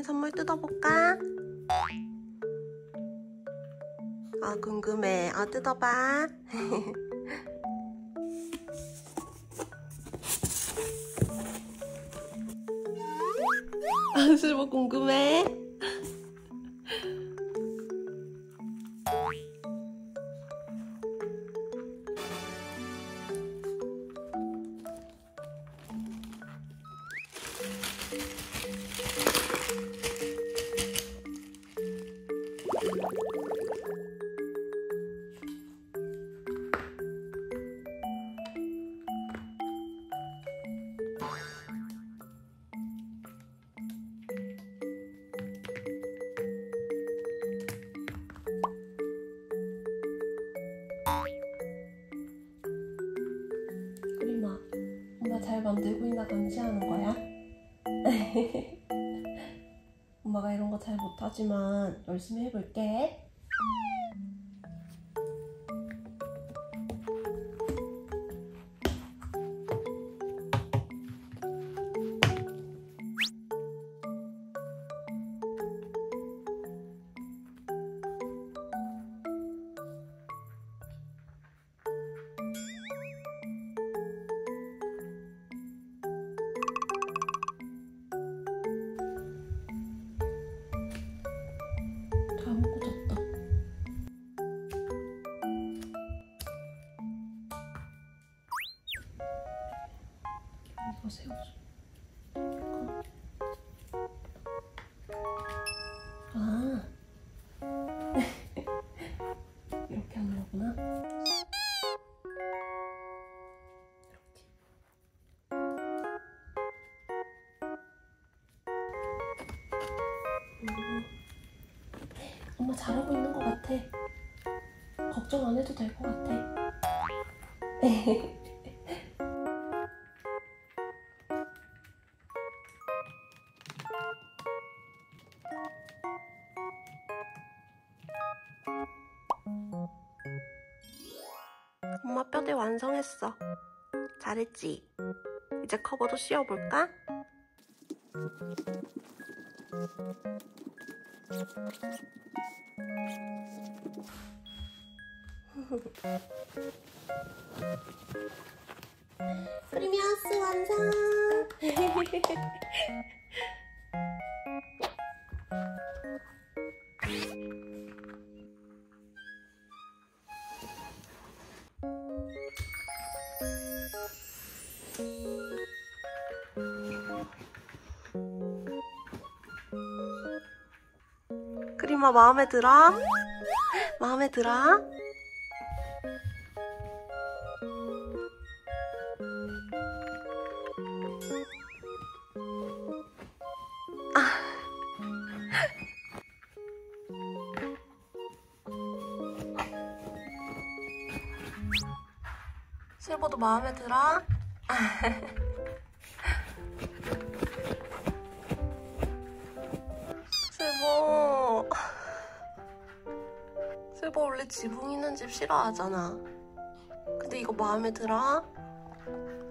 선물 뜯어볼까? 아, 궁금해. 뜯어봐. 슬보 궁금해? 그림아, 엄마 잘 만들고 있나 감시하는 거야? 엄마가 이런 거 잘 못하지만 열심히 해볼게. 다 먹고 잤다. 이거 세워줘. 아 이렇게 하는 거구나. 엄마 잘하고 있는 것 같아. 걱정 안 해도 될 것 같아. 엄마 뼈대 완성했어. 잘했지? 이제 커버도 씌워볼까? 프리미어스 완성! 그림아, 마음에 들어? 마음에 들어? 슬보도 마음에 들어? 슬보 원래 지붕 있는 집 싫어하잖아. 근데 이거 마음에 들어?